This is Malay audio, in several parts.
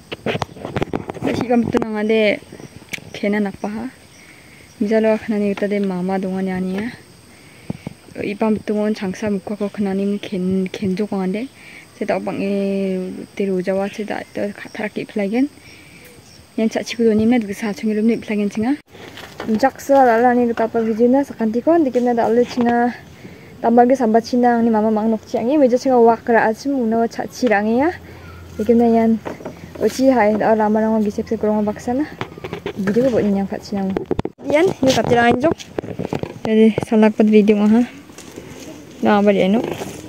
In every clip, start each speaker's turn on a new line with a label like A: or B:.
A: Siapa betul nang ada kena nak paha. Misalnya kenani kita de mama dongannya ani ya. Ipam betul 장사 묵고 kenani ken jokongan de. Saya tak bangi tiru Jawa saya tak tarak iplagen. Yang cak cikgu doni med bisa cungilum ni iplagen cinga. Jaksa lala ni kita apa vijina sakantikon dikena dah oleh cinga. Tambah ke sambat cinang ni mama mang nok ciangi. Meja cinga wakra asum uno cak cirangi ya. Dikena yang uci hai dah lama orang gisep sekurang baksana. Video buat yang kat cinang. Yan, yuk kat cirang anjuk. Jadi salak pada video mah. Nah, balik anu.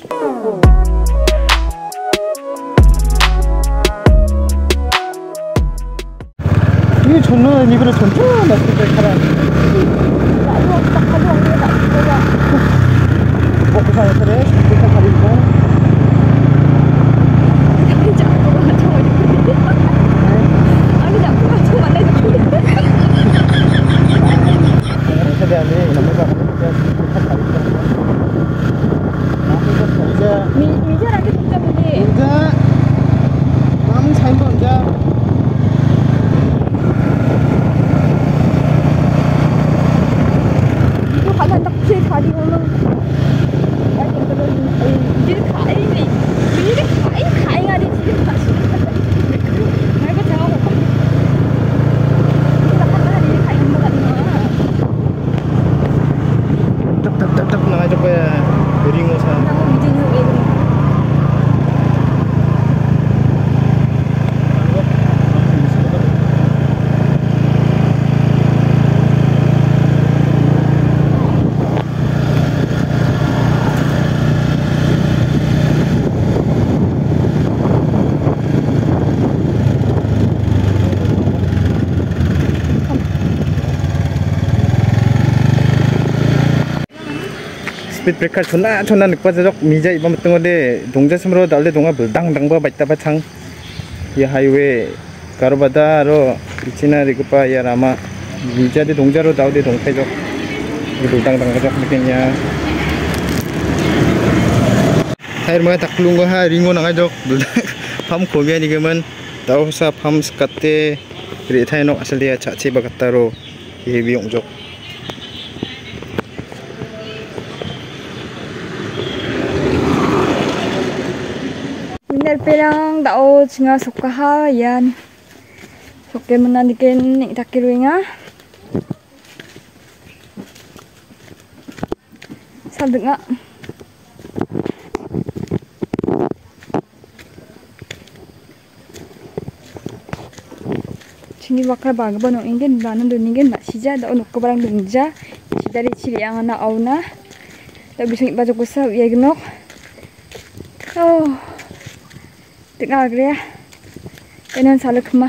B: Ini contoh ni kalau contoh nak kita sekarang.
A: Tak ada orang tak ada.
B: Fokus saya terus kita hari ini. Saya ni nama saya
A: Mija lagi tu macam ni.
B: Enggak. Mami saya pun enggak.
A: Itu kalau tak cek hari orang. Ada kalau jadi kai ni. Jadi kai ada jadi masuk. Mereka tahu. Kita kan hari kai mana tadi mana.
B: Tak nak ajak saya beringo saya.
A: Nama Mija ni.
B: Speed breaker 존나 늑바자적 미자 이번 같은 건데 동자섬으로 달래 동아 불당당바 바이따바 창 이 하이웨이 가로바다로 이치나 리그바 야 라마 미자데 동자로 다우데 동태적 불당당바적 느낌이야 타이르 mga taklong ko ha ringo na ngajok pam komia ni gaman daw sa pam skatte ri thaino asalya chachi bagataro ye biong jok Perang dao cinga sokaha yan sokke menandikin ning takiruinga saldenga cini bakra baga banong ingen banan duningen mak sija dao nokko barang dungja sidari cili yang ana auna da bising baju kusa ya genok oh tengah agak ya, kenan salah kemah.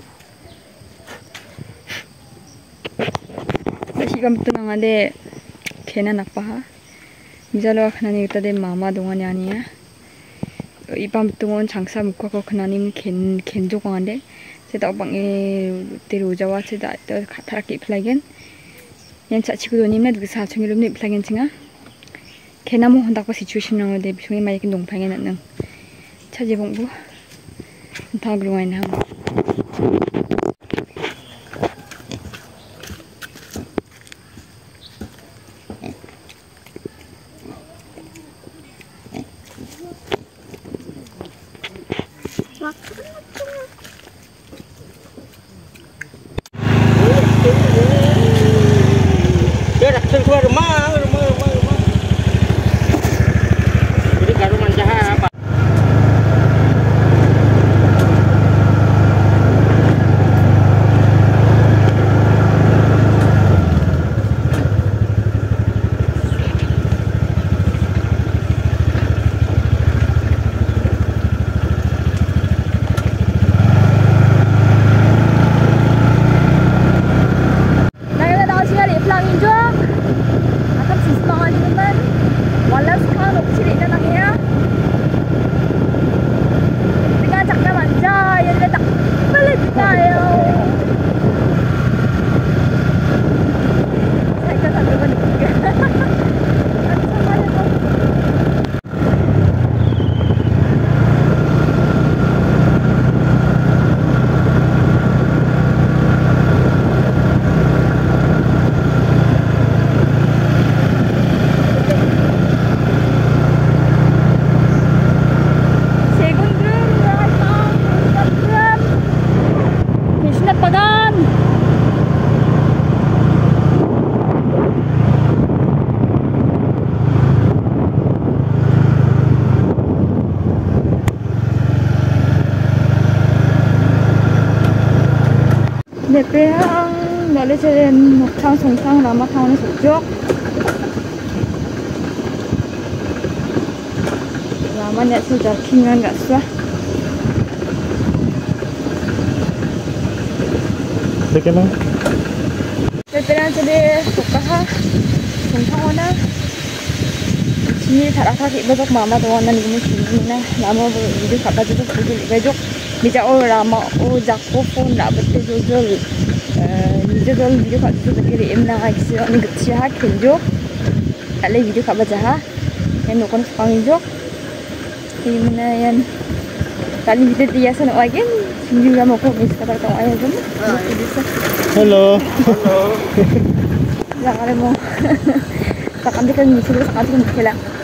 B: Siapa betul nang ada kenan apa ha? Misalnya kenani kita de mama dongannya ani ya. Ipam betul 장사 묵고 kenani ken jokongan de. Saya tak bangi tiru Jawa saya tak tarak iplagen. Yang cak cikgu doni med bisa cungilum ni iplagen cinga. kenamu hendak pas situation nang de bisung mai kin dong phangen nang chaje bongbu ta gluai na
C: dia dah keluar rumah jadi kat rumah jahat apa
A: Nepehang dale seren Mokchang Songchang Rama Town Sokjok. Rama nya sudah kingan gak sah.
B: Dekat mana?
A: Nepehang jadi Sokaha Songchang wana. Sini tarakha kibajok mama doana nimu kinina nama video kabajok video libajok. Bija o Rama o Jakko phone na bette jojol jojol video kabajok bagi emna aksi ani gtsiha kenjo ale video kabajaha en nokon pangjok imna yan kali video dia sana again video mo ko bis kata kata ayo jom
B: Hello.
A: jangan mo takkan dia kan misi sakit kan kela